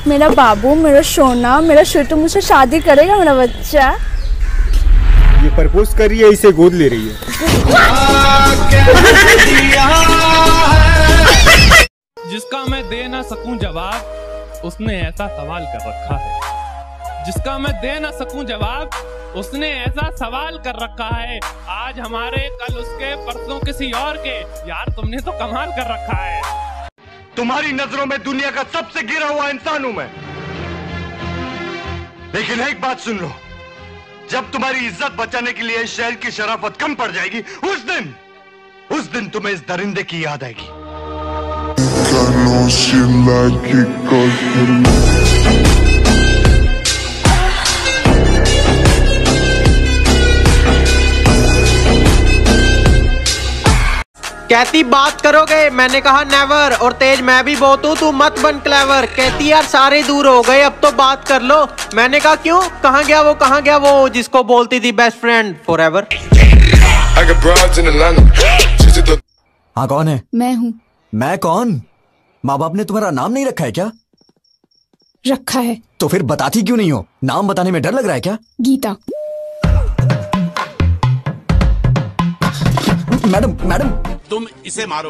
मेरा बाबू, मेरा सोना, मेरा छोटू मुझसे शादी करेगा मेरा बच्चा। ये प्रपोज कर रही है, इसे गोद ले रही है। जिसका मैं दे ना सकूं जवाब, उसने ऐसा सवाल कर रखा है। जिसका मैं दे ना सकूं जवाब, उसने ऐसा सवाल कर रखा है। आज हमारे, कल उसके, परसों किसी और के। यार तुमने तो कमाल कर रखा है। तुम्हारी नजरों में दुनिया का सबसे गिरा हुआ इंसान हूं मैं, लेकिन एक बात सुन लो, जब तुम्हारी इज्जत बचाने के लिए शहर की शराफत कम पड़ जाएगी, उस दिन तुम्हें इस दरिंदे की याद आएगी। कहती बात करोगे, मैंने कहा नेवर, और तेज मैं भी बहुत हूँ, तू मत बन क्लेवर। कहती यार सारे दूर हो गए, अब तो बात कर लो। मैंने कहा क्यों, कहाँ गया वो जिसको बोलती थी बेस्ट फ्रेंड फॉरएवर। हाँ कौन है? मैं हूँ। मैं कौन? माँ बाप ने तुम्हारा नाम नहीं रखा है क्या? रखा है। तो फिर बताती क्यों नहीं हो? नाम बताने में डर लग रहा है क्या? गीता। मैडम तुम इसे मारो।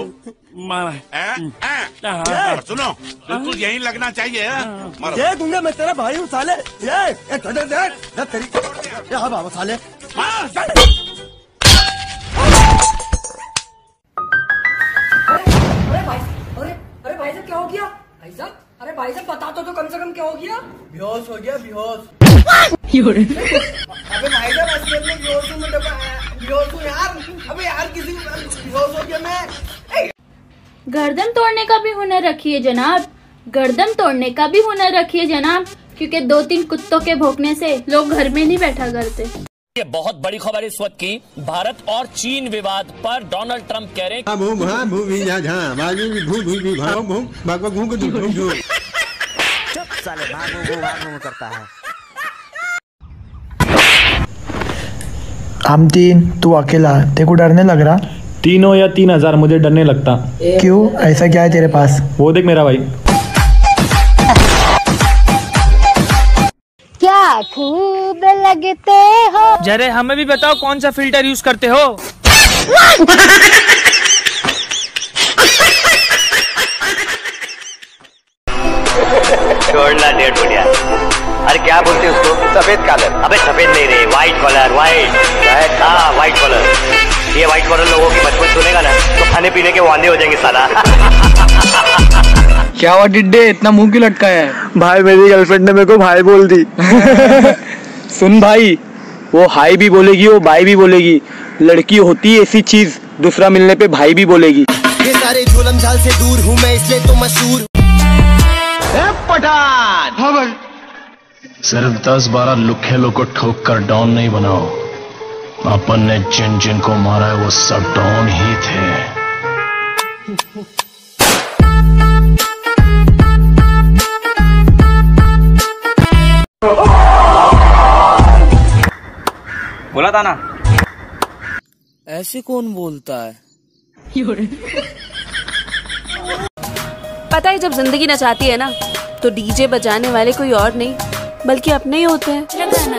सुनो, बिल्कुल यही लगना चाहिए। मारो। ये दूंगा मैं, तेरा भाई हूँ साले। ये तेरी बाबा साले। अरे भाई साहब क्या हो गया? भाई साहब, अरे भाई साहब बता तो कम से कम क्या हो गया? बेहोश हो गया, बेहोश। अबे भाई साहब असलियत में बेहोश हूँ, बेहोश हूँ यार। अबे यार किसी बेहोश हो गया मैं। गर्दन तोड़ने का भी हुनर रखिए जनाब, गर्दन तोड़ने का भी हुनर रखिए जनाब, क्योंकि 2-3 कुत्तों के भौंकने से लोग घर में नहीं बैठा करते। ये बहुत बड़ी खबर इस वक्त की, भारत और चीन विवाद पर डोनाल्ड ट्रंप कह रहे हैं करता है। हम 3, तू अकेला, तेरे को डर नहीं लग रहा? 3 या 3000 मुझे डर नहीं लगता। क्यों, ऐसा क्या है तेरे पास? वो देख मेरा भाई। क्या खूब लगते हो। जरे हमें भी बताओ कौन सा फिल्टर यूज करते हो? छोड़ना डेढ़ बढ़िया। अरे क्या बोलते हैं उसको? सफेद कलर। अबे सफेद नहीं रे, व्हाइट कलर। हाँ व्हाइट कलर। ये व्हाइट कलर लोगों की बचपन सुनेगा ना तो खाने पीने के वांदे हो जाएंगे साला। क्या हुआ डिड्डे, इतना मुंह क्यों लटकाया है? भाई मेरी गर्लफ्रेंड ने मेरे को भाई बोल दी। सुन भाई, वो हाई भी बोलेगी, वो बाई भी बोलेगी। लड़की होती है ऐसी चीज, दूसरा मिलने पे भाई भी बोलेगी। ये सारे झोलम झाल से दूर हूँ मैं, इसलिए तो मशहूर। पठान। हाँ भाई। सिर्फ 10-12 लुखेलों को ठोक कर डॉन नहीं बनाओ। अपन ने जिन जिन को मारा है वो सब डॉन ही थे। बोला था ना। ऐसे कौन बोलता है? पता है जब जिंदगी नचाती है ना तो डीजे बजाने वाले कोई और नहीं बल्कि अपने ही होते हैं।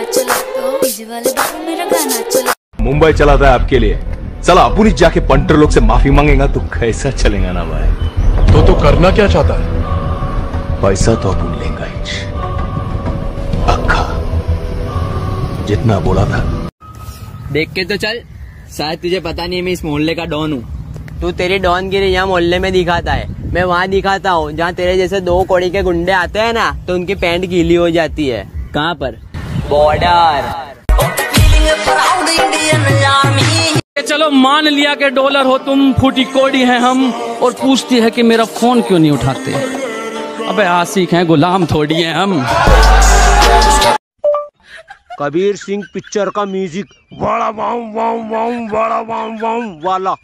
मुंबई चलाता है आपके लिए, चला अपन ही जाके पंटर लोग से माफी मांगेगा तो कैसा चलेगा ना भाई। तो करना क्या चाहता है? पैसा तो अपन लेंगे ही, अक्खा जितना बोला था। देख के तो चल, शायद तुझे पता नहीं है मैं इस मोहल्ले का डॉन हूँ। तू तेरी डॉनगिरी यहाँ मोहल्ले में दिखाता है, मैं वहाँ दिखाता हूँ जहाँ तेरे जैसे 2 कौड़ी के गुंडे आते हैं ना तो उनकी पैंट गीली हो जाती है। कहाँ पर? बॉर्डर। चलो मान लिया कि डॉलर हो तुम, फूटी कोड़ी हैं हम, और पूछती है कि मेरा फोन क्यों नहीं उठाते। अबे आशिक हैं, गुलाम थोड़ी हैं हम। कबीर सिंह पिक्चर का म्यूजिक वाला वाला।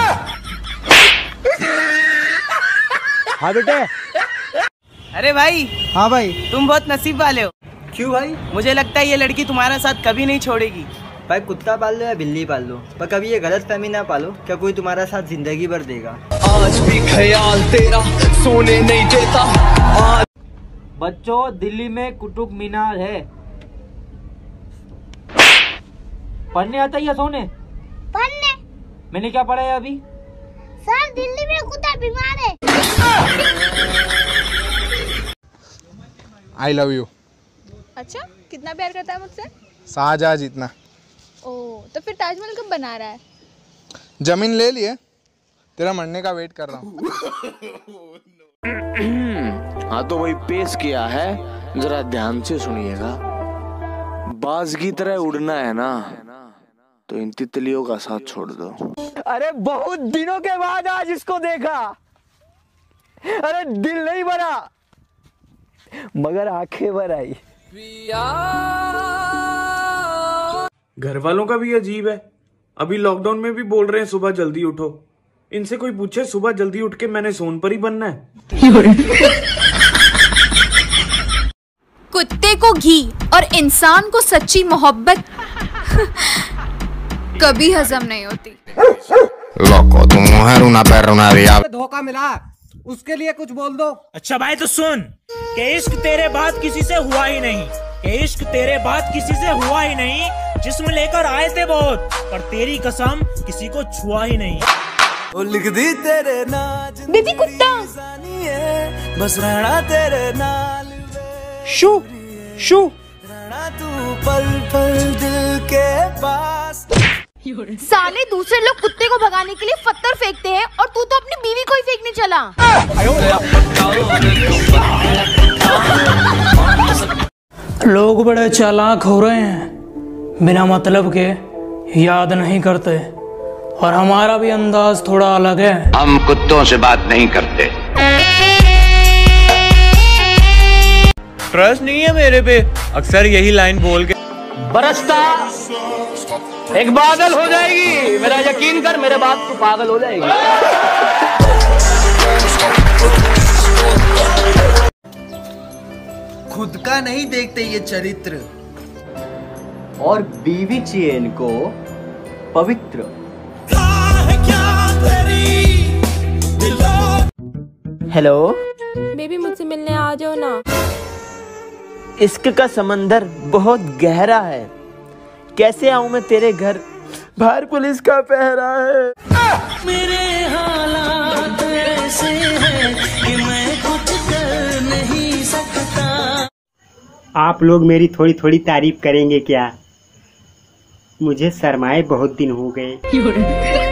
हाँ बेटे। अरे भाई। हाँ भाई। तुम बहुत नसीब वाले हो। क्यों भाई? मुझे लगता है ये लड़की तुम्हारा साथ कभी नहीं छोड़ेगी। भाई कुत्ता पाल लो या बिल्ली पाल लो, पर कभी ये गलत फहमी ना पालो क्या कोई तुम्हारा साथ जिंदगी भर देगा। आज भी ख्याल तेरा सोने नहीं देता। बच्चों, दिल्ली में कुतुब मीनार है। पढ़ने आता है या सोने? पढ़ने। मैंने क्या पढ़ा है अभी? सर, दिल्ली में कुत्ता बीमार है। I love you. अच्छा, कितना प्यार करता है मुझसे? शाहजहां जितना। ओ, तो फिर ताजमहल कब बना रहा है? जमीन ले लिए, तेरा मरने का वेट कर रहा हूँ। हाँ तो वही पेश किया है, जरा ध्यान से सुनिएगा। बाज की तरह उड़ना है ना, तो इन तितलियों का साथ छोड़ दो। अरे बहुत दिनों के बाद आज इसको देखा। अरे दिल नहीं भरा, मगर आंखें भर आई। घर वालों का भी अजीब है, अभी लॉकडाउन में भी बोल रहे हैं सुबह जल्दी उठो। इनसे कोई पूछे सुबह जल्दी उठ के मैंने सोनपरी बनना है? कुत्ते को घी और इंसान को सच्ची मोहब्बत कभी हजम नहीं होती। लोको तुम हरूना पैरुना रिया। धोखा मिला, उसके लिए कुछ बोल दो। अच्छा भाई तो सुन कि इश्क तेरे बाद किसी से हुआ ही नहीं, कि इश्क तेरे बाद किसी से हुआ ही नहीं। जिस्म लेकर आए थे बहुत, पर तेरी कसम किसी को छुआ ही नहीं। वो लिख दी तेरे नाज बेबी कुत्ता, बस रहना तेरे नाल। शू शू रहना तू पल पल दिल के पास। साले दूसरे लोग कुत्ते को भगाने के लिए पत्थर फेंकते हैं और तू तो अपनी बीवी को ही फेंकने चला। लोग बड़े चालाक हो रहे हैं, बिना मतलब के याद नहीं करते, और हमारा भी अंदाज थोड़ा अलग है। हम कुत्तों से बात नहीं करते। ट्रस्ट नहीं है मेरे पे, अक्सर यही लाइन बोल के बरसता एक बादल हो जाएगी, मेरा यकीन कर, मेरे बात तो पागल हो जाएगी। खुद का नहीं देखते ये चरित्र, और बीवी चाहिए इनको पवित्र। हेलो बेबी, मुझसे मिलने आ जाओ ना। इश्क का समंदर बहुत गहरा है, कैसे आऊं मैं तेरे घर, बाहर पुलिस का पहरा है। मेरे हालात ऐसे हैं कि मैं कुछ कर नहीं सकता। आप लोग मेरी थोड़ी थोड़ी तारीफ करेंगे क्या? मुझे शर्माए बहुत दिन हो गए।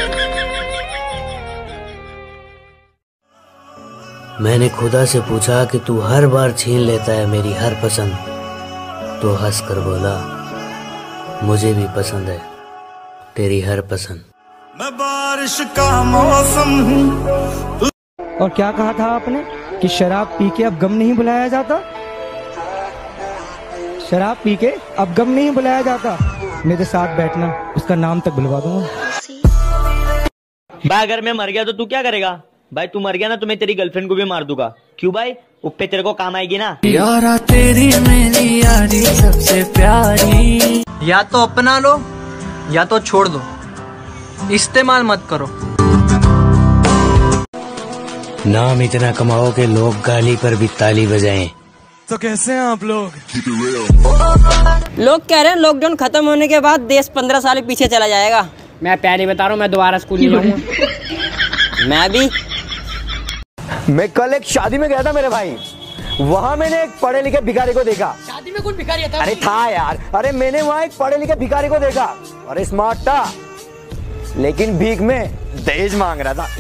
मैंने खुदा से पूछा कि तू हर बार छीन लेता है मेरी हर पसंद, तो हंस कर बोला मुझे भी पसंद है तेरी हर पसंद। मैं बारिश का मौसम हूँ। और क्या कहा था आपने कि शराब पी के अब गम नहीं बुलाया जाता? शराब पी के अब गम नहीं बुलाया जाता। मेरे साथ बैठना, उसका नाम तक बुलवा दूंगा। भाई अगर मैं मर गया तो तू क्या करेगा? भाई तू मर गया ना तो मैं तेरी गर्लफ्रेंड को भी मार दूंगा। क्यों भाई? उप्पे तेरे को काम आएगी ना। यारा तेरी मेरी यारी सबसे प्यारी। या तो अपना लो या तो छोड़ दो, इस्तेमाल मत करो। नाम इतना कमाओ कि लोग गाली पर भी ताली बजाएं। तो कैसे हैं आप लोग? लोग कह रहे हैं लॉकडाउन खत्म होने के बाद देश 15 साल पीछे चला जाएगा। मैं प्यारी बता रहा हूँ, मैं दोबारा स्कूल नहीं जाऊंगा। मैं भी। मैं कल एक शादी में गया था मेरे भाई, वहाँ मैंने एक पढ़े लिखे भिखारी को देखा। शादी में कौन भिखारी था? अरे था यार, अरे मैंने वहाँ एक पढ़े लिखे भिखारी को देखा। अरे स्मार्ट था, लेकिन भीख में दहेज मांग रहा था।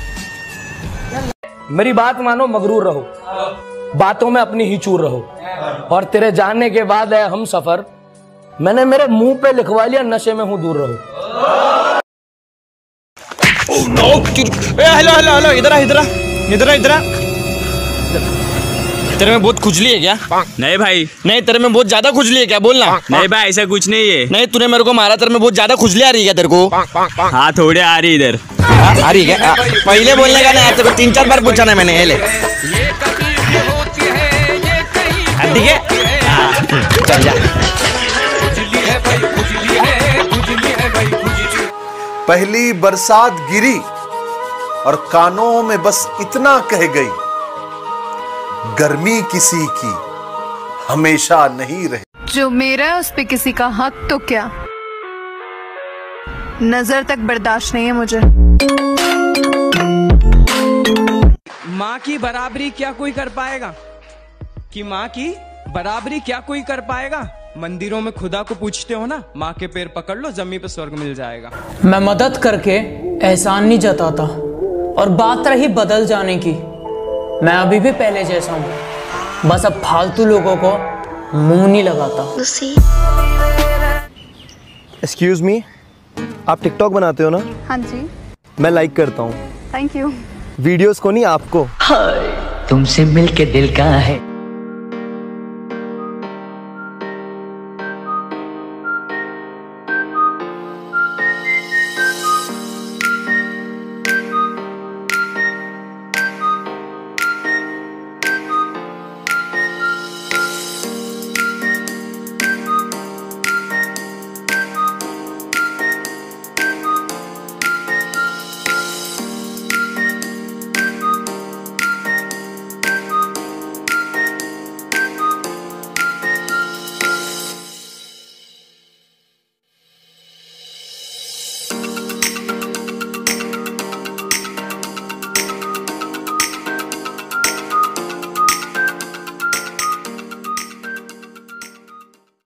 मेरी बात मानो, मगरूर रहो, बातों में अपनी ही चूर रहो, और तेरे जाने के बाद है हम सफर, मैंने मेरे मुंह पे लिखवा लिया नशे में हूँ दूर रहो। हेलो हेलो हेलो, इधर आ इधर आ इधर आ इधर आ। तेरे में बहुत खुजली है क्या? नहीं भाई, नहीं तेरे में बहुत ज्यादा खुजली है क्या? बोलना। नहीं भाई ऐसा कुछ नहीं है। नहीं तूने मेरे को मारा, तेरे में बहुत ज्यादा खुजली आ रही है क्या तेरे को? हाँ थोड़ी आ रही इधर। आ रही है? पहले बोलने का ना, तेरे को 3-4 बार पूछा ना मैंने। ले ठीक है, चल जा। पहली बरसात गिरी और कानों में बस इतना कह गई, गर्मी किसी की हमेशा नहीं रहे। जो मेरा है उस पे किसी का हक तो क्या, नजर तक बर्दाश्त नहीं है मुझे। माँ की बराबरी क्या कोई कर पाएगा? कि माँ की बराबरी क्या कोई कर पाएगा? मंदिरों में खुदा को पूछते हो ना, माँ के पैर पकड़ लो जमीन पे स्वर्ग मिल जाएगा। मैं मदद करके एहसान नहीं जताता, और बात रही बदल जाने की, मैं अभी भी पहले जैसा हूँ, बस अब फालतू लोगों को मुंह नहीं लगाता। एक्सक्यूज मी, आप टिकटॉक बनाते हो ना? हाँ जी। मैं लाइक करता हूँ। Thank you. वीडियोस को नहीं, आपको। तुमसे मिलके दिल का है